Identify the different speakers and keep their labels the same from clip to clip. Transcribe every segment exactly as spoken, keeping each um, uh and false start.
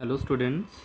Speaker 1: Hello students,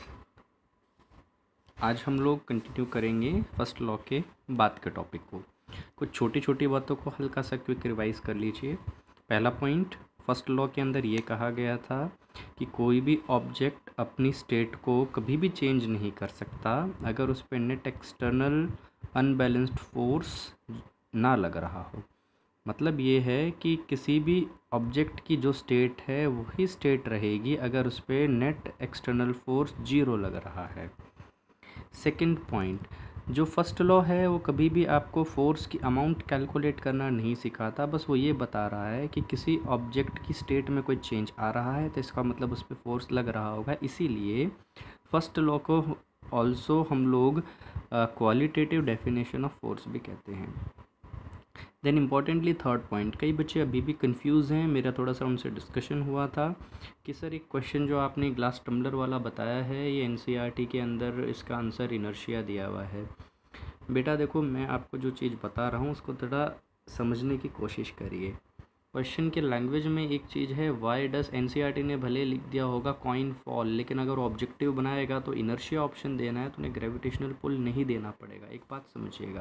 Speaker 1: आज हम लोग कंटिन्यू करेंगे फर्स्ट लॉ के बाद के टॉपिक को। कुछ छोटी छोटी बातों को हल्का सा क्विक रिवाइज कर लीजिए। पहला पॉइंट, फर्स्ट लॉ के अंदर ये कहा गया था कि कोई भी ऑब्जेक्ट अपनी स्टेट को कभी भी चेंज नहीं कर सकता अगर उस पर नेट एक्सटर्नल अनबैलेंस्ड फोर्स ना लग रहा हो। मतलब ये है कि किसी भी ऑब्जेक्ट की जो स्टेट है वही स्टेट रहेगी अगर उस पर नेट एक्सटर्नल फोर्स जीरो लग रहा है। सेकंड पॉइंट, जो फर्स्ट लॉ है वो कभी भी आपको फोर्स की अमाउंट कैलकुलेट करना नहीं सिखाता, बस वो ये बता रहा है कि किसी ऑब्जेक्ट की स्टेट में कोई चेंज आ रहा है तो इसका मतलब उस पर फोर्स लग रहा होगा। इसीलिए फर्स्ट लॉ को ऑल्सो हम लोग क्वालिटेटिव डेफिनेशन ऑफ फोर्स भी कहते हैं। देन इम्पॉर्टेंटली थर्ड पॉइंट, कई बच्चे अभी भी कंफ्यूज हैं, मेरा थोड़ा सा उनसे डिस्कशन हुआ था कि सर एक क्वेश्चन जो आपने ग्लास टम्बलर वाला बताया है ये एनसीईआरटी के अंदर इसका आंसर इनर्शिया दिया हुआ है। बेटा देखो, मैं आपको जो चीज़ बता रहा हूँ उसको थोड़ा समझने की कोशिश करिए। क्वेश्चन के लैंग्वेज में एक चीज़ है, वाई डस एनसीईआरटी ने भले लिख दिया होगा कॉइन फॉल, लेकिन अगर ऑब्जेक्टिव बनाएगा तो इनर्शिया ऑप्शन देना है तो उन्हें ग्रेविटेशनल पुल नहीं देना पड़ेगा। एक बात समझिएगा,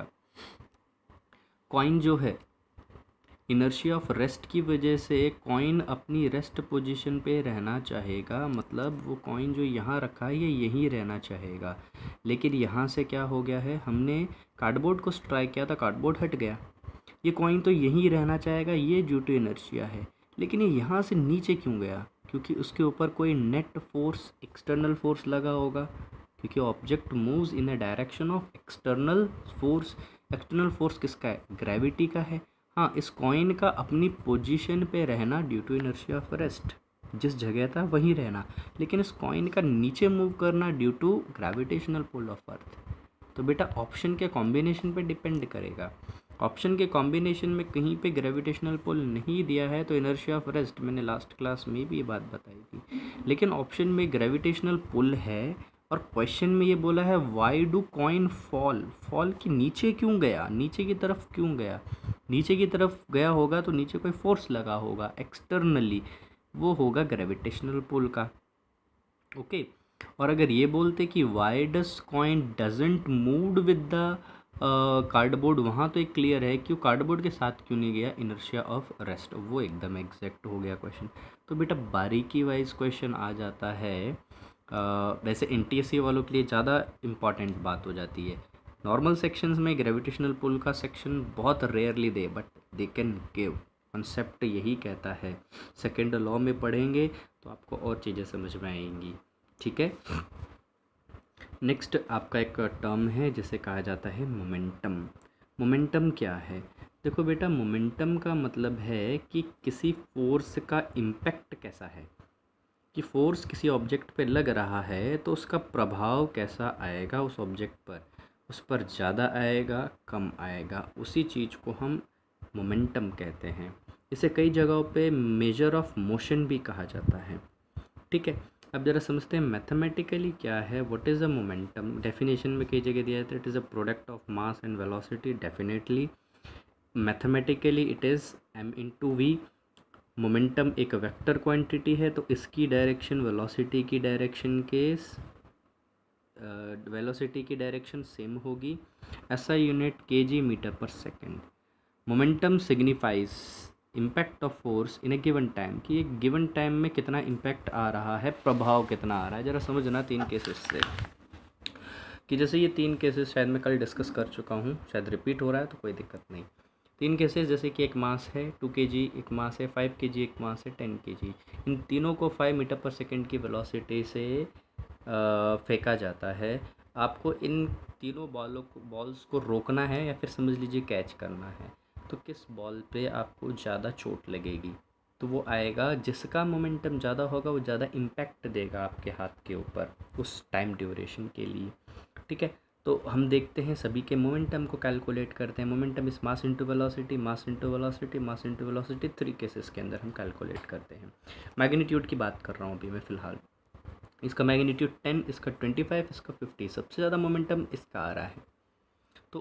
Speaker 1: कॉइन जो है इनर्शिया ऑफ रेस्ट की वजह से कॉइन अपनी रेस्ट पोजीशन पे रहना चाहेगा, मतलब वो कॉइन जो यहाँ रखा है ये यहीं रहना चाहेगा। लेकिन यहाँ से क्या हो गया है, हमने कार्डबोर्ड को स्ट्राइक किया था, कार्डबोर्ड हट गया, ये कॉइन तो यहीं रहना चाहेगा, ये ड्यू टू इनर्शिया है। लेकिन ये यहाँ से नीचे क्यों गया? क्योंकि उसके ऊपर कोई नेट फोर्स एक्सटर्नल फोर्स लगा होगा, क्योंकि object moves in the direction of external force. External force किसका है? ग्रेविटी का है। हाँ, इस कॉइन का अपनी पोजीशन पे रहना due to inertia of rest, जिस जगह था वहीं रहना, लेकिन इस कॉइन का नीचे मूव करना due to gravitational pull of earth. तो बेटा ऑप्शन के कॉम्बिनेशन पे डिपेंड करेगा। ऑप्शन के कॉम्बिनेशन में कहीं पे ग्रेविटेशनल पुल नहीं दिया है तो इनर्शिया ऑफ रेस्ट, मैंने लास्ट क्लास में भी ये बात बताई थी। लेकिन ऑप्शन में ग्रेविटेशनल पुल है और क्वेश्चन में ये बोला है why do coin fall. Fall की नीचे क्यों गया, नीचे की तरफ क्यों गया? नीचे की तरफ गया होगा तो नीचे कोई फोर्स लगा होगा एक्सटर्नली, वो होगा ग्रेविटेशनल पुल का। ओके, और अगर ये बोलते कि why does coin doesn't move with the cardboard, वहाँ तो एक क्लियर है क्यों कार्डबोर्ड के साथ क्यों नहीं गया, इनर्शिया ऑफ रेस्ट, वो एकदम एग्जैक्ट हो गया क्वेश्चन। तो बेटा बारीकी वाइज क्वेश्चन आ जाता है। uh, वैसे एनटीएससी वालों के लिए ज़्यादा इम्पॉर्टेंट बात हो जाती है। नॉर्मल सेक्शंस में ग्रेविटेशनल पुल का सेक्शन बहुत rarely they, but they can give. Concept यही कहता है, सेकेंड लॉ में पढ़ेंगे तो आपको और चीज़ें समझ में आएंगी। ठीक है, नेक्स्ट आपका एक टर्म है जिसे कहा जाता है मोमेंटम। मोमेंटम क्या है? देखो बेटा, मोमेंटम का मतलब है कि किसी फोर्स का इम्पैक्ट कैसा है, कि फोर्स किसी ऑब्जेक्ट पे लग रहा है तो उसका प्रभाव कैसा आएगा उस ऑब्जेक्ट पर, उस पर ज़्यादा आएगा कम आएगा, उसी चीज़ को हम मोमेंटम कहते हैं। इसे कई जगहों पे मेजर ऑफ मोशन भी कहा जाता है। ठीक है, अब ज़रा समझते हैं मैथमेटिकली क्या है, what is a momentum. Definition में कई जगह दिया है, it is a product of mass and velocity. Definitely mathematically it is M into V. Momentum एक वेक्टर क्वांटिटी है तो इसकी डायरेक्शन वेलोसिटी की डायरेक्शन के वेलोसिटी की डायरेक्शन सेम होगी। ऐसा unit KG metre per second. Momentum signifies impact of force in a given time, कि एक गिवन टाइम में कितना इम्पैक्ट आ रहा है, प्रभाव कितना आ रहा है। ज़रा समझना तीन केसेस से, कि जैसे ये तीन केसेस शायद मैं कल डिस्कस कर चुका हूँ, शायद रिपीट हो रहा है तो कोई दिक्कत नहीं। तीन केसेस, जैसे कि एक मास है टू के जी, एक मास है फाइव के जी, एक मास है टेन के जी। इन तीनों को फाइव मीटर पर सेकेंड की वेलोसिटी से फेंका जाता है। आपको इन तीनों बॉलों को बॉल्स को रोकना है या फिर समझ लीजिए कैच करना है। तो किस बॉल पे आपको ज़्यादा चोट लगेगी, तो वो आएगा जिसका मोमेंटम ज़्यादा होगा वो ज़्यादा इम्पैक्ट देगा आपके हाथ के ऊपर उस टाइम ड्यूरेशन के लिए। ठीक है, तो हम देखते हैं सभी के मोमेंटम को कैलकुलेट करते हैं। मोमेंटम इस mass into velocity, mass into velocity, mass into velocity, three cases के अंदर हम कैलकुलेट करते हैं। मैग्नीट्यूड की बात कर रहा हूँ अभी मैं फ़िलहाल। इसका मैग्नीट्यूड टेन, इसका ट्वेंटी फाइव, इसका फिफ्टी, सबसे ज़्यादा मोमेंटम इसका आ रहा है। तो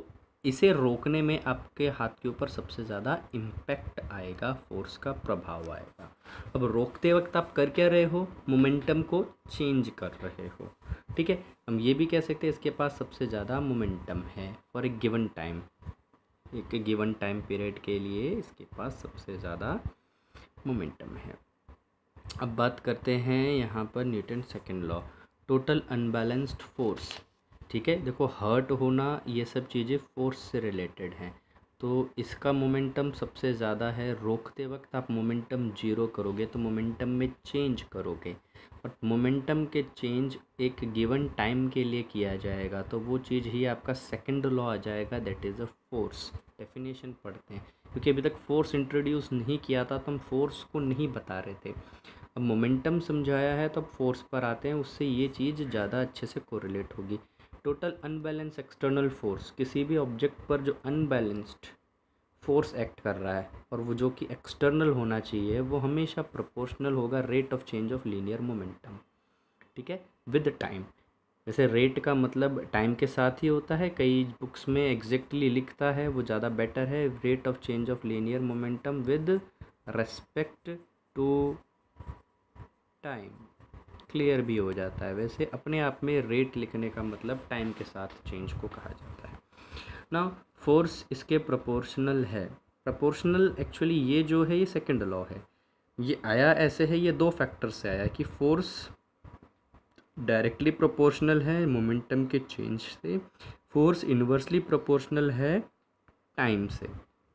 Speaker 1: इसे रोकने में आपके हाथ के ऊपर सबसे ज़्यादा इम्पैक्ट आएगा, फोर्स का प्रभाव आएगा। अब रोकते वक्त आप कर क्या रहे हो, मोमेंटम को चेंज कर रहे हो, ठीक है। हम ये भी कह सकते हैं इसके पास सबसे ज़्यादा मोमेंटम है फॉर ए गिवन टाइम, एक गिवन टाइम पीरियड के लिए इसके पास सबसे ज़्यादा मोमेंटम है। अब बात करते हैं यहाँ पर Newton second law, total unbalanced force, ठीक है। देखो हर्ट होना ये सब चीज़ें फोर्स से रिलेटेड हैं, तो इसका मोमेंटम सबसे ज़्यादा है। रोकते वक्त आप मोमेंटम जीरो करोगे तो मोमेंटम में चेंज करोगे, बट मोमेंटम के चेंज एक गिवन टाइम के लिए किया जाएगा, तो वो चीज़ ही आपका सेकंड लॉ आ जाएगा, that is a force. Definition पढ़ते हैं, क्योंकि अभी तक फोर्स इंट्रोड्यूस नहीं किया था तो हम फोर्स को नहीं बता रहे थे। अब मोमेंटम समझाया है तो अब फोर्स पर आते हैं, उससे ये चीज़ ज़्यादा अच्छे से कोरिलेट होगी। टोटल अनबैलेंस एक्सटर्नल फोर्स, किसी भी ऑब्जेक्ट पर जो अनबैलेंस्ड फोर्स एक्ट कर रहा है और वो जो कि एक्सटर्नल होना चाहिए, वो हमेशा प्रोपोर्शनल होगा rate of change of linear momentum, ठीक है, विद टाइम। वैसे रेट का मतलब टाइम के साथ ही होता है, कई बुक्स में एग्जैक्टली लिखता है, वो ज़्यादा बेटर है, rate of change of linear momentum with respect to time, clear भी हो जाता है। वैसे अपने आप में रेट लिखने का मतलब टाइम के साथ चेंज को कहा जाता है ना। फोर्स इसके प्रोपोर्शनल है, प्रोपोर्शनल एक्चुअली ये जो है ये सेकंड लॉ है, ये आया ऐसे है, ये दो फैक्टर से आया कि फोर्स डायरेक्टली प्रोपोर्शनल है मोमेंटम के चेंज से, फोर्स इन्वर्सली प्रोपोर्शनल है टाइम से।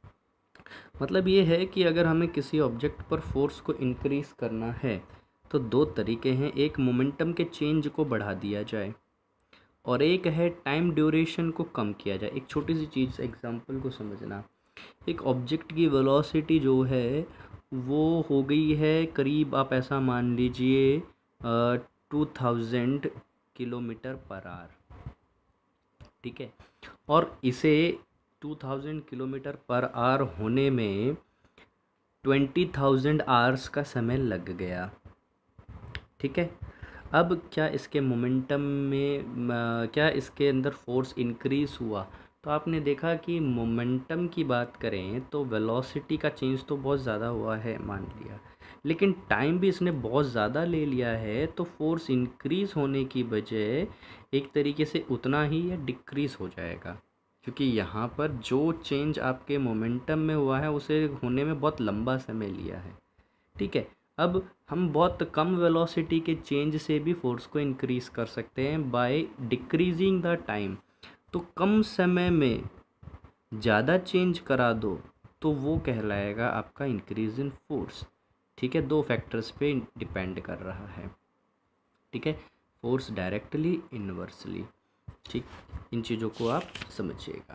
Speaker 1: मतलब ये है कि अगर हमें किसी ऑब्जेक्ट पर फोर्स को इंक्रीज़ करना है तो दो तरीके हैं, एक मोमेंटम के चेंज को बढ़ा दिया जाए और एक है टाइम ड्यूरेशन को कम किया जाए। एक छोटी सी चीज़ एग्जांपल को समझना, एक ऑब्जेक्ट की वेलोसिटी जो है वो हो गई है करीब, आप ऐसा मान लीजिए two thousand kilometre per hour, ठीक है, और इसे two thousand kilometre per hour होने में ट्वेंटी थाउजेंड आवर्स का समय लग गया, ठीक है। अब क्या इसके मोमेंटम में क्या इसके अंदर फोर्स इंक्रीज़ हुआ, तो आपने देखा कि मोमेंटम की बात करें तो वेलोसिटी का चेंज तो बहुत ज़्यादा हुआ है मान लिया, लेकिन टाइम भी इसने बहुत ज़्यादा ले लिया है, तो फोर्स इंक्रीज़ होने की बजाय एक तरीके से उतना ही या डिक्रीज़ हो जाएगा, क्योंकि यहाँ पर जो चेंज आपके मोमेंटम में हुआ है उसे होने में बहुत लंबा समय लिया है, ठीक है। अब हम बहुत कम वेलोसिटी के चेंज से भी फोर्स को इंक्रीज़ कर सकते हैं बाय डिक्रीजिंग द टाइम, तो कम समय में ज़्यादा चेंज करा दो तो वो कहलाएगा आपका इंक्रीज इन फोर्स, ठीक है। दो फैक्टर्स पे डिपेंड कर रहा है, ठीक है, फोर्स डायरेक्टली इनवर्सली, ठीक। इन चीज़ों को आप समझिएगा।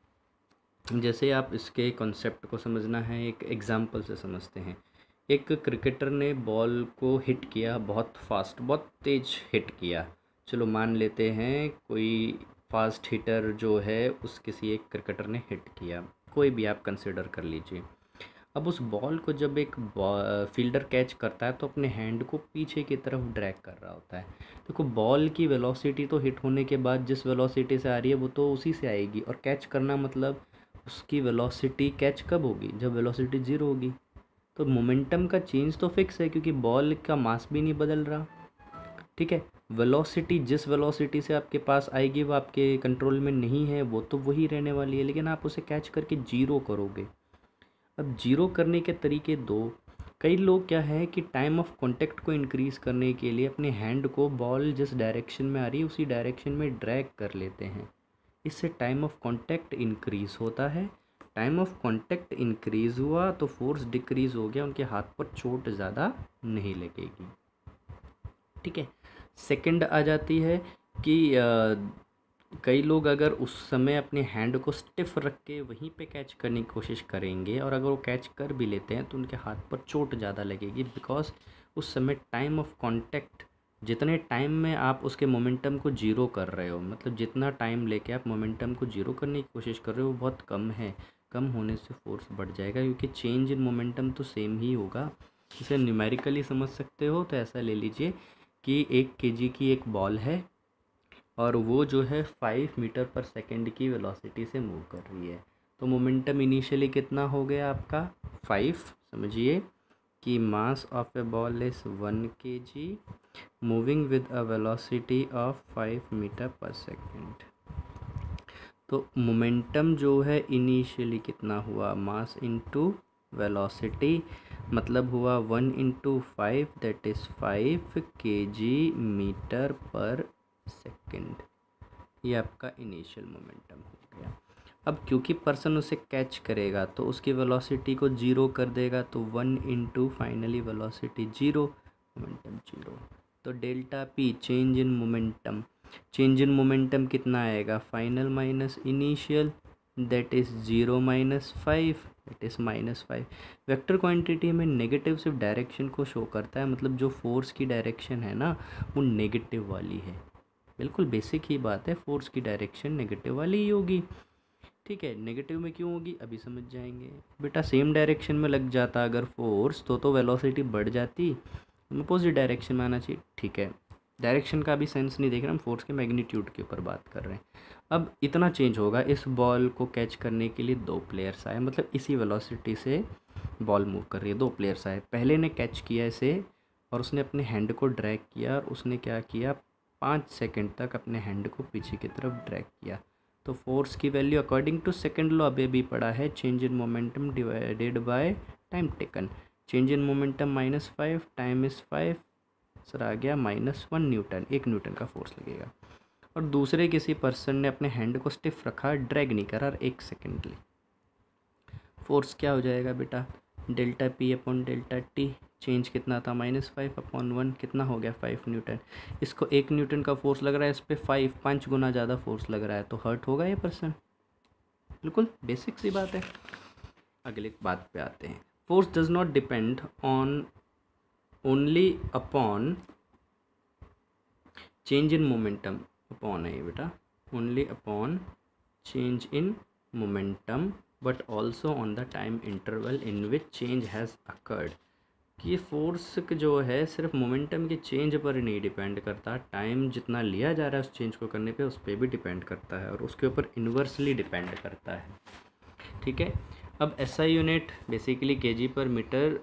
Speaker 1: जैसे आप इसके कॉन्सेप्ट को समझना है, एक एग्जांपल से समझते हैं। एक क्रिकेटर ने बॉल को हिट किया, बहुत फास्ट, बहुत तेज हिट किया, चलो मान लेते हैं कोई फास्ट हिटर जो है उस किसी एक क्रिकेटर ने हिट किया, कोई भी आप कंसिडर कर लीजिए। अब उस बॉल को जब एक फील्डर कैच करता है तो अपने हैंड को पीछे की तरफ ड्रैग कर रहा होता है। देखो बॉल की वेलोसिटी तो हिट होने के बाद जिस वेलोसिटी से आ रही है वो तो उसी से आएगी, और कैच करना मतलब उसकी वेलोसिटी कैच कब होगी, जब वेलोसिटी ज़ीरो होगी। तो मोमेंटम का चेंज तो फिक्स है क्योंकि बॉल का मास भी नहीं बदल रहा, ठीक है। वेलोसिटी जिस वेलोसिटी से आपके पास आएगी वो आपके कंट्रोल में नहीं है, वो तो वही रहने वाली है, लेकिन आप उसे कैच करके जीरो करोगे। अब जीरो करने के तरीके दो, कई लोग क्या है कि टाइम ऑफ कांटेक्ट को इंक्रीज़ करने के लिए अपने हैंड को बॉल जिस डायरेक्शन में आ रही है उसी डायरेक्शन में ड्रैग कर लेते हैं, इससे टाइम ऑफ कांटेक्ट इंक्रीज़ होता है। टाइम ऑफ कांटेक्ट इंक्रीज़ हुआ तो फोर्स डिक्रीज़ हो गया, उनके हाथ पर चोट ज़्यादा नहीं लगेगी, ठीक है। सेकंड आ जाती है कि आ, कई लोग अगर उस समय अपने हैंड को स्टिफ रख के वहीं पे कैच करने की कोशिश करेंगे और अगर वो कैच कर भी लेते हैं तो उनके हाथ पर चोट ज़्यादा लगेगी, बिकॉज उस समय टाइम ऑफ कांटेक्ट, जितने टाइम में आप उसके मोमेंटम को जीरो कर रहे हो, मतलब जितना टाइम लेके आप मोमेंटम को जीरो करने की कोशिश कर रहे हो वो बहुत कम है, कम होने से फोर्स बढ़ जाएगा, क्योंकि चेंज इन मोमेंटम तो सेम ही होगा। इसे न्यूमेरिकली समझ सकते हो तो ऐसा ले लीजिए कि एक केजी की एक बॉल है, और वो जो है फाइव मीटर पर सेकेंड की वेलोसिटी से मूव कर रही है। तो मोमेंटम इनिशियली कितना हो गया आपका फाइव। समझिए कि mass of a ball is one के G moving with a velocity of five metre per second. तो मोमेंटम जो है इनिशियली कितना हुआ, मास इनटू वेलोसिटी, मतलब हुआ one into five that is five K ji meter per second. ये आपका इनिशियल मोमेंटम हो गया। अब क्योंकि पर्सन उसे कैच करेगा तो उसकी वेलोसिटी को जीरो कर देगा, तो one into finally velocity zero, momentum zero. तो delta P change in momentum, change in momentum कितना आएगा, final minus initial that is zero minus five that is minus five. Vector quantity में negative सिर्फ direction को show करता है, मतलब जो फोर्स की डायरेक्शन है ना वो नेगेटिव वाली है। बिल्कुल बेसिक ही बात है, फोर्स की डायरेक्शन नेगेटिव वाली ही होगी। ठीक है, नेगेटिव में क्यों होगी अभी समझ जाएंगे। बेटा सेम डायरेक्शन में लग जाता अगर फोर्स तो तो वेलोसिटी बढ़ जाती, अपोजिट डायरेक्शन में आना चाहिए। ठीक है, डायरेक्शन का भी सेंस नहीं देख रहे हम, फोर्स के मैग्नीट्यूड के ऊपर बात कर रहे हैं। अब इतना चेंज होगा, इस बॉल को कैच करने के लिए दो प्लेयर्स आए, मतलब इसी वेलोसिटी से बॉल मूव कर रही है, दो प्लेयर्स आए। पहले ने कैच किया इसे और उसने अपने हैंड को ड्रैग किया और उसने क्या किया, पाँच सेकंड तक अपने हैंड को पीछे की तरफ ड्रैग किया। तो फोर्स की value according to second law अभी भी पड़ा है, change in momentum divided by time taken. Change in momentum minus five, time is five, sir आ गया माइनस वन न्यूटन, एक न्यूटन का फोर्स लगेगा। और दूसरे किसी पर्सन ने अपने हैंड को स्टिफ रखा, ड्रैग नहीं करा, और एक सेकेंड ली, फोर्स क्या हो जाएगा बेटा, delta P upon delta T. Change कितना था, माइनस फाइव अपॉन वन, कितना हो गया फाइव न्यूटन। इसको एक न्यूटन का फोर्स लग रहा है, इस पर फाइव पाँच गुना ज़्यादा फोर्स लग रहा है, तो हर्ट होगा ये पर्सन। बिल्कुल बेसिक सी बात है। अगले बात पे आते हैं, force does not depend on only upon change in momentum, upon है बेटा, only upon change in momentum but also on the time interval in which change has occurred. कि ये फोर्स जो है सिर्फ मोमेंटम के चेंज पर नहीं डिपेंड करता, टाइम जितना लिया जा रहा है उस चेंज को करने पे उस पर भी डिपेंड करता है और उसके ऊपर इन्वर्सली डिपेंड करता है। ठीक है, अब SI unit basically KG per metre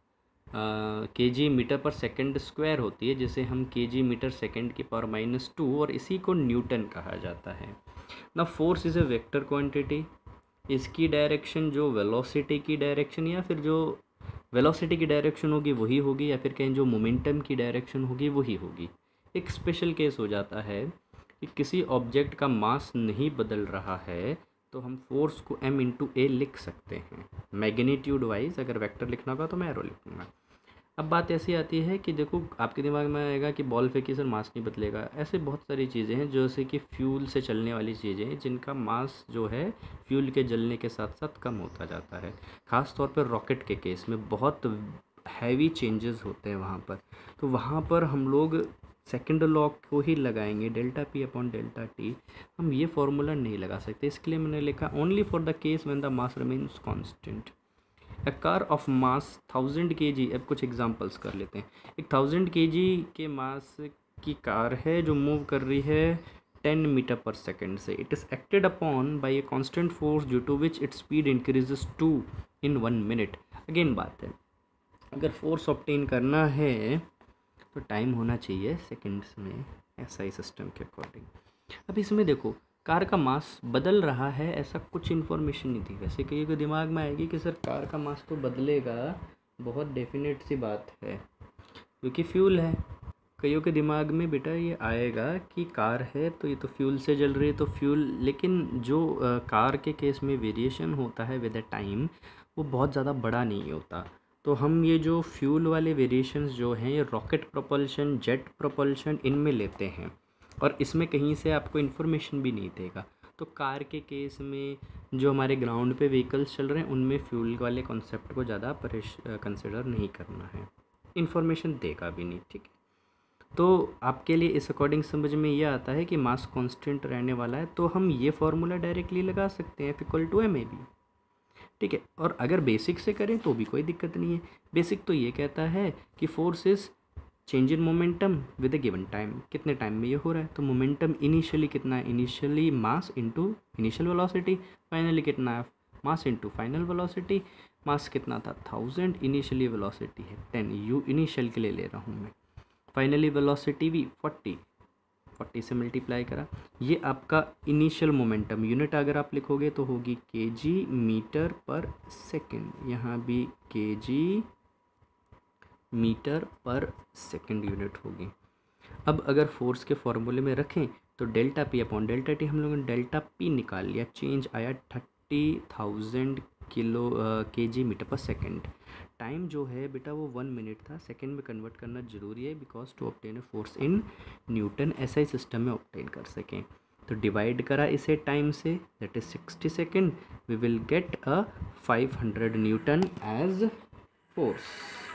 Speaker 1: KG metre per second square होती है, जिसे हम केजी मीटर सेकंड की पावर माइनस टू, और इसी को न्यूटन कहा जाता है ना। Force is a vector quantity, इसकी डायरेक्शन जो वेलोसिटी की डायरेक्शन या फिर जो वेलोसिटी की डायरेक्शन होगी वही होगी, या फिर कहीं जो मोमेंटम की डायरेक्शन होगी वही होगी। एक स्पेशल केस हो जाता है कि किसी ऑब्जेक्ट का मास नहीं बदल रहा है तो हम फोर्स को m इंटू ए लिख सकते हैं मैग्नीट्यूड वाइज। अगर वेक्टर लिखना होगा तो मैं एरो लिखूँगा। अब बात ऐसी आती है कि देखो आपके दिमाग में आएगा कि बॉल फेंकी सर मास नहीं बदलेगा। ऐसे बहुत सारी चीज़ें हैं जैसे कि फ्यूल से चलने वाली चीज़ें हैं जिनका मास जो है फ्यूल के जलने के साथ साथ कम होता जाता है। ख़ास तौर पर रॉकेट के केस में बहुत हैवी चेंजेस होते हैं वहाँ पर, तो वहाँ पर हम लोग सेकेंड लॉ को ही लगाएंगे, delta P upon delta T. हम ये फॉर्मूला नहीं लगा सकते, इसके लिए मैंने लिखा only for the case when the mass remains constant. A car of mass thousand K G, अब कुछ एग्जांपल्स कर लेते हैं। एक थाउजेंड के जी के मास की कार है जो मूव कर रही है टेन मीटर पर सेकेंड से। It is acted upon by a constant force due to which its speed increases to in one minute. Again बात है, अगर फोर्स ऑब्टेन करना है तो टाइम होना चाहिए सेकेंड्स में, एसआई सिस्टम के अकॉर्डिंग। अब इसमें देखो कार का मास बदल रहा है, ऐसा कुछ इन्फॉर्मेशन नहीं थी। वैसे कई को दिमाग में आएगी कि सर कार का मास तो बदलेगा, बहुत डेफिनेट सी बात है क्योंकि फ्यूल है। कईयों के दिमाग में बेटा ये आएगा कि कार है तो ये तो फ्यूल से जल रही है तो फ्यूल, लेकिन जो आ, कार के केस में वेरिएशन होता है विद द टाइम वो बहुत ज़्यादा बड़ा नहीं होता। तो हम ये जो फ्यूल वाले वेरिएशंस जो हैं ये रॉकेट प्रोपल्शन, जेट प्रोपल्शन, इनमें लेते हैं और इसमें कहीं से आपको इन्फॉर्मेशन भी नहीं देगा। तो कार के केस में जो हमारे ग्राउंड पे व्हीकल्स चल रहे हैं उनमें फ्यूल वाले कॉन्सेप्ट को ज़्यादा परेश कंसिडर नहीं करना है, इन्फॉर्मेशन देगा भी नहीं। ठीक है, तो आपके लिए इस अकॉर्डिंग समझ में ये आता है कि मास कांस्टेंट रहने वाला है, तो हम ये फार्मूला डायरेक्टली लगा सकते हैं, F equal to m a b. ठीक है, और अगर बेसिक से करें तो भी कोई दिक्कत नहीं है। बेसिक तो ये कहता है कि force is change in momentum with a given time, कितने टाइम में ये हो रहा है, तो मोमेंटम इनिशियली कितना है, initially mass into initial velocity, finally कितना है, mass into final velocity. Mass कितना था थाउजेंड, इनिशियली वेलोसिटी है टेन, यू इनिशियल के लिए ले रहा हूँ मैं, फाइनली वेलोसिटी भी फोर्टी, फोर्टी से मल्टीप्लाई करा। ये आपका इनिशियल मोमेंटम, यूनिट अगर आप लिखोगे तो होगी के जी मीटर पर सेकेंड, यहाँ भी के जी मीटर पर सेकेंड यूनिट होगी। अब अगर फोर्स के फॉर्मूले में रखें तो delta P upon delta T, हम लोगों ने डेल्टा पी निकाल लिया, चेंज आया थर्टी थाउजेंड किलो के जी मीटर पर सेकेंड। टाइम जो है बेटा वो वन मिनट था, सेकेंड में कन्वर्ट करना जरूरी है because to obtain a force in newton ऐसा ही सिस्टम में ऑब्टेन कर सकें। तो डिवाइड करा इसे टाइम से, that is sixty second, we will get a five hundred newton as force.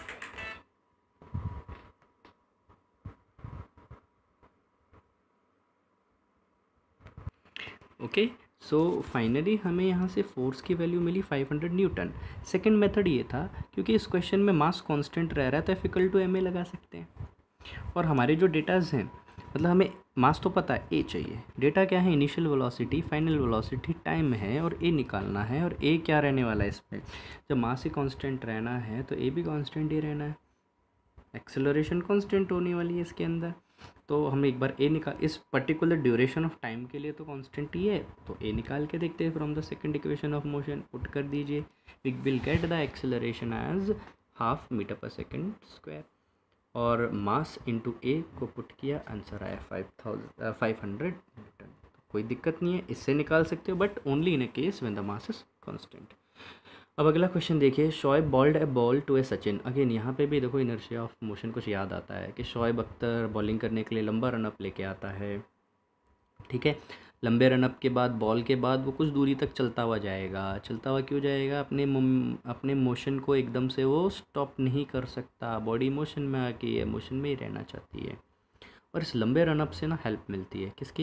Speaker 1: Okay, so finally हमें यहाँ से फोर्स की वैल्यू मिली five hundred newton. Second method ये था, क्योंकि इस क्वेश्चन में मास कांस्टेंट रह रहा है तो F equal to m a लगा सकते हैं, और हमारे जो डेटाज हैं, मतलब हमें मास तो पता है, ए चाहिए, डेटा क्या है, initial velocity, final velocity, time है और ए निकालना है। और ए क्या रहने वाला है इसमें, जब मास ही कांस्टेंट रहना है तो ए भी कांस्टेंट ही रहना है, एक्सेलरेशन कांस्टेंट होने वाली है इसके अंदर। तो हम एक बार ए निकाल, इस पर्टिकुलर ड्यूरेशन ऑफ टाइम के लिए तो कांस्टेंट ही है, तो ए निकाल के देखते हैं from the second equation of motion, put कर दीजिए, we will get the acceleration as half meter per second square, और मास इनटू ए को पुट किया, आंसर आया five thousand five hundred newton. तो कोई दिक्कत नहीं है, इससे निकाल सकते हो, but only in a case when the mass is constant. अब अगला क्वेश्चन देखिए, Shoaib bowled a ball to a Sachin. Again यहाँ पे भी देखो इनर्शिया ऑफ मोशन कुछ याद आता है कि शोएब अख्तर बॉलिंग करने के लिए लंबा रनअप लेके आता है, ठीक है। लंबे रनअप के बाद बॉल के बाद वो कुछ दूरी तक चलता हुआ जाएगा, चलता हुआ क्यों जाएगा, अपने अपने मोशन को एकदम से वो स्टॉप नहीं कर सकता, बॉडी मोशन में आके ये मोशन में ही रहना चाहती है, और इस लंबे रनअप से ना हेल्प मिलती है, किसकी,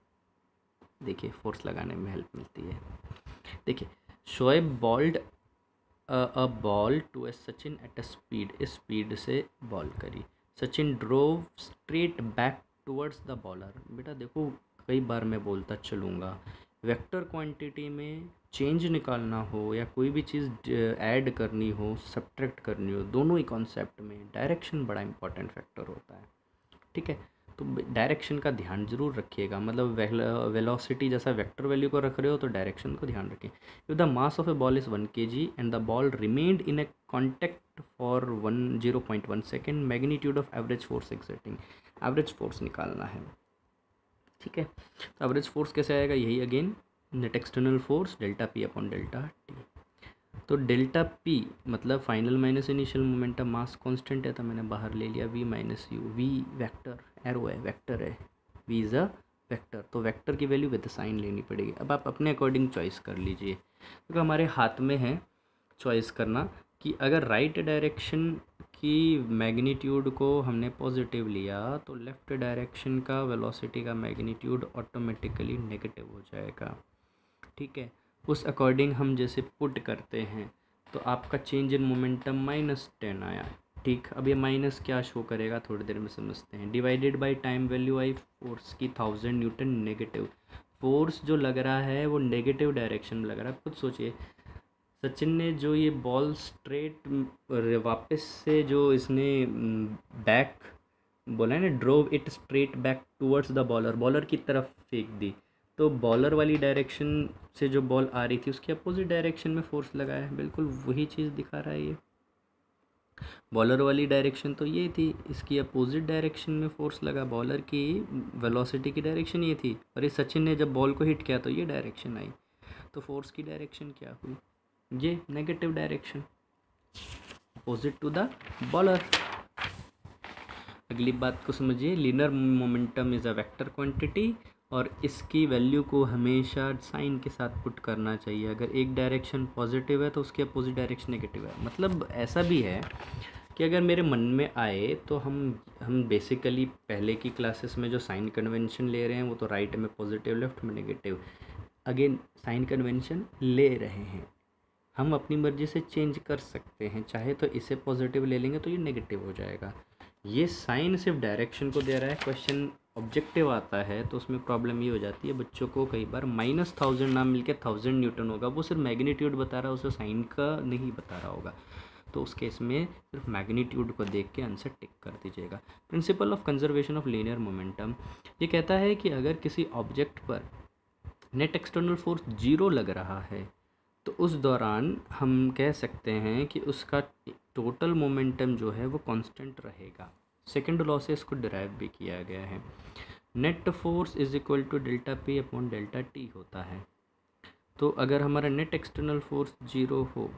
Speaker 1: देखिए फोर्स लगाने में हेल्प मिलती है। देखिए Shoaib bowled a ball to a Sachin at a speed, इस स्पीड से बॉल करी, Sachin drove straight back towards the bowler. बेटा देखो कई बार मैं बोलता चलूँगा, वेक्टर क्वांटिटी में चेंज निकालना हो या कोई भी चीज़ ऐड करनी हो, सब्ट्रैक्ट करनी हो, दोनों ही कॉन्सेप्ट में डायरेक्शन बड़ा इंपॉर्टेंट फैक्टर होता है, ठीक है। तो डायरेक्शन का ध्यान जरूर रखिएगा, मतलब वेलोसिटी जैसा वेक्टर वैल्यू को रख रहे हो तो डायरेक्शन को ध्यान रखें। If the mass of a ball is one के g and the ball remained in a contact for one zero point one second, magnitude of average force exerting, average force निकालना है, ठीक है। तो एवरेज फोर्स कैसे आएगा, यही again net external force delta P upon delta t. तो delta p मतलब final minus initial momentum, mass constant है तो मैंने बाहर ले लिया v minus u, v vector, arrow है, वेक्टर है, वी इज़ अ वेक्टर, तो वेक्टर की वैल्यू विद साइन लेनी पड़ेगी। अब आप अपने अकॉर्डिंग चॉइस कर लीजिए, क्योंकि तो हमारे हाथ में है चॉइस करना कि अगर राइट डायरेक्शन की मैग्नीट्यूड को हमने पॉजिटिव लिया तो लेफ़्ट डायरेक्शन का वेलोसिटी का मैग्नीट्यूड ऑटोमेटिकली नेगेटिव हो जाएगा, ठीक है। उस अकॉर्डिंग हम जैसे पुट करते हैं तो आपका change in momentum minus ten आया, ठीक। अब ये माइनस क्या शो करेगा थोड़ी देर में समझते हैं, डिवाइडेड बाय टाइम वैल्यू आई फोर्स की थाउजेंड न्यूटन, नेगेटिव फोर्स जो लग रहा है वो नेगेटिव डायरेक्शन में लग रहा है। खुद सोचिए सचिन ने जो ये बॉल स्ट्रेट वापस से जो इसने बैक बोला है ना, drove it straight back towards the bowler, bowler की तरफ फेंक दी, तो बॉलर वाली डायरेक्शन से जो बॉल आ रही थी उसके अपोजिट डायरेक्शन में फोर्स लगा है, बिल्कुल वही चीज़ दिखा रहा है ये। बॉलर वाली डायरेक्शन तो ये थी, इसकी अपोजिट डायरेक्शन में फोर्स लगा, बॉलर की वेलोसिटी की डायरेक्शन ये थी, और ये सचिन ने जब बॉल को हिट किया तो ये डायरेक्शन आई, तो फोर्स की डायरेक्शन क्या हुई, ये negative direction, opposite to the bowler. अगली बात को समझिए, linear momentum is a vector quantity, और इसकी वैल्यू को हमेशा साइन के साथ पुट करना चाहिए। अगर एक डायरेक्शन पॉजिटिव है तो उसके अपोजिट डायरेक्शन नेगेटिव है। मतलब ऐसा भी है कि अगर मेरे मन में आए तो हम हम बेसिकली पहले की क्लासेस में जो साइन कन्वेंशन ले रहे हैं वो तो राइट में पॉजिटिव, लेफ्ट में नेगेटिव, अगेन साइन कन्वेंशन ले रहे हैं, हम अपनी मर्ज़ी से चेंज कर सकते हैं, चाहे तो इसे पॉजिटिव ले लेंगे तो ये नेगेटिव हो जाएगा, ये साइन सिर्फ डायरेक्शन को दे रहा है, क्वेश्चन ऑब्जेक्टिव आता है तो उसमें प्रॉब्लम ये हो जाती है बच्चों को कई बार माइनस थाउजेंड ना मिल के थाउजेंड न्यूटन होगा, वो सिर्फ मैग्नीट्यूड बता रहा है, उसे साइन का नहीं बता रहा होगा, तो उस केस में सिर्फ मैग्नीट्यूड को देख के आंसर टिक कर दीजिएगा। Principle of conservation of linear momentum ये कहता है कि अगर किसी ऑब्जेक्ट पर नेट एक्सटर्नल फोर्स जीरो लग रहा है तो उस दौरान हम कह सकते हैं कि उसका टोटल मोमेंटम जो है वो कांस्टेंट रहेगा। सेकंड लॉ से इसको डिराइव भी किया गया है। Net force is equal to delta P upon delta t होता है। तो अगर हमारा नेट एक्सटर्नल फोर्स जीरो हो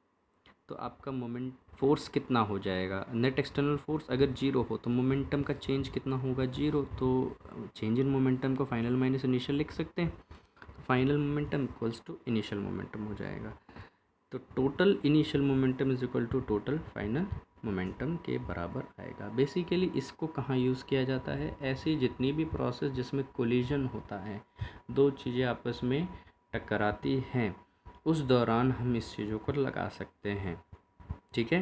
Speaker 1: तो आपका मोमेंट फोर्स कितना हो जाएगा, नेट एक्सटर्नल फोर्स अगर जीरो हो तो मोमेंटम का चेंज कितना होगा, जीरो। तो चेंज इन मोमेंटम को फाइनल माइनस इनिशियल लिख सकते हैं, तो final momentum equals to initial momentum हो जाएगा। तो total initial momentum is equal to total final momentum के बराबर आएगा। बेसिकली इसको कहाँ यूज़ किया जाता है, ऐसी जितनी भी प्रोसेस जिसमें कोलिजन होता है, दो चीज़ें आपस में टकराती हैं, उस दौरान हम इस चीज़ों को लगा सकते हैं, ठीक है।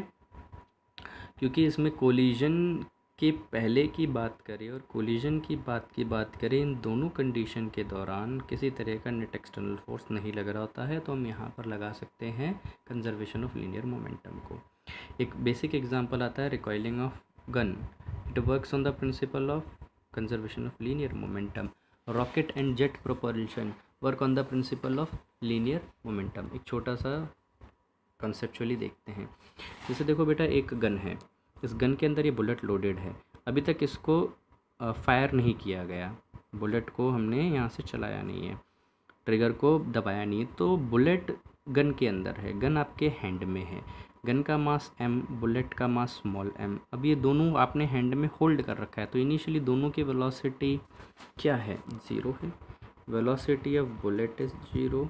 Speaker 1: क्योंकि इसमें कोलिजन के पहले की बात करें और कोलिजन की बात की बात करें, इन दोनों कंडीशन के दौरान किसी तरह का नेट एक्सटर्नल फोर्स नहीं लग रहा होता है, तो हम यहाँ पर लगा सकते हैं कंजर्वेशन ऑफ लीनियर मोमेंटम को। एक बेसिक एग्जांपल आता है recoiling of gun, it works on the principle of conservation of linear momentum. Rocket and jet propulsion work on the principle of linear momentum. एक छोटा सा कंसेप्चुअली देखते हैं। जैसे देखो बेटा, एक गन है, इस गन के अंदर ये बुलेट लोडेड है, अभी तक इसको फायर नहीं किया गया, बुलेट को हमने यहाँ से चलाया नहीं है, ट्रिगर को दबाया नहीं है, तो बुलेट गन के अंदर है, गन आपके हैंड में है, गन का मास m, बुलेट का मास स्मॉल m। अब ये दोनों आपने हैंड में होल्ड कर रखा है, तो इनिशियली दोनों की वेलोसिटी क्या है, ज़ीरो है। Velocity of bullet is zero,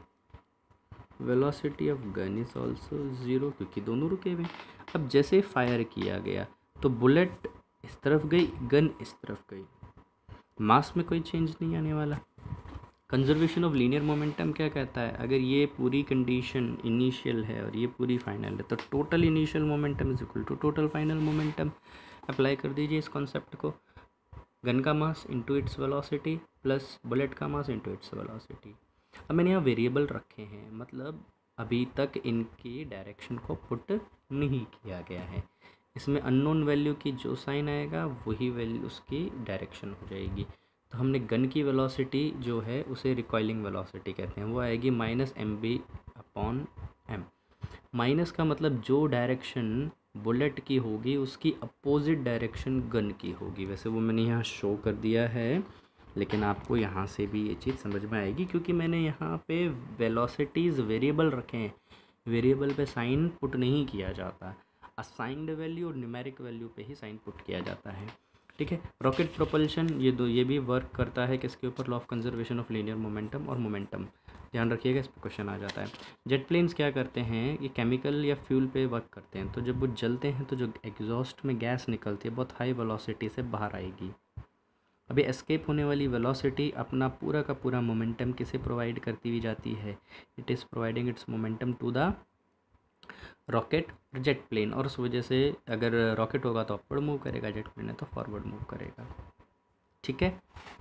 Speaker 1: velocity of gun is also zero, क्योंकि दोनों रुके हुए। अब जैसे फायर किया गया तो बुलेट इस तरफ गई, गन इस तरफ गई, मास में कोई चेंज नहीं आने वाला। कंजर्वेशन ऑफ लीनियर मोमेंटम क्या कहता है, अगर ये पूरी कंडीशन इनिशियल है और ये पूरी फाइनल है, तो total initial momentum is equal to total final momentum. Apply कर दीजिए इस कॉन्सेप्ट को, गन का mass into its velocity plus bullet का मास इंटू इट्स वेलोसिटी। अब मैंने यहाँ वेरिएबल रखे हैं, मतलब अभी तक इनकी डायरेक्शन को पुट नहीं किया गया है। इसमें अननोन वैल्यू की जो साइन आएगा वही वैल्यू उसकी डायरेक्शन हो जाएगी। तो हमने गन की वेलोसिटी जो है उसे रिकॉइलिंग वेलोसिटी कहते हैं, वो आएगी minus m b upon m. Minus का मतलब जो डायरेक्शन बुलेट की होगी उसकी अपोजिट डायरेक्शन गन की होगी। वैसे वो मैंने यहाँ शो कर दिया है, लेकिन आपको यहाँ से भी ये चीज़ समझ में आएगी, क्योंकि मैंने यहाँ पे वेलोसिटीज़ वेरिएबल रखे हैं, वेरिएबल पे साइन पुट नहीं किया जाता, असाइंड वैल्यू और न्यूमेरिक वैल्यू पे ही साइन पुट किया जाता है, ठीक है। रॉकेट प्रोपल्शन ये दो ये भी वर्क करता है किसके ऊपर, law of conservation of linear momentum और मोमेंटम, ध्यान रखिएगा, इस पर क्वेश्चन आ जाता है। जेट प्लेन्स क्या करते हैं, ये केमिकल या फ्यूल पे वर्क करते हैं, तो जब वो जलते हैं तो जो एग्जॉस्ट में गैस निकलती है बहुत हाई वेलोसिटी से बाहर आएगी। अभी एस्केप होने वाली वेलोसिटी अपना पूरा का पूरा मोमेंटम किसे प्रोवाइड करती हुई जाती है, it is providing its momentum to the rocket jet plane, और उस वजह से अगर रॉकेट होगा तो अपवर्ड मूव करेगा, जेट प्लेन है तो फॉरवर्ड मूव करेगा, ठीक है।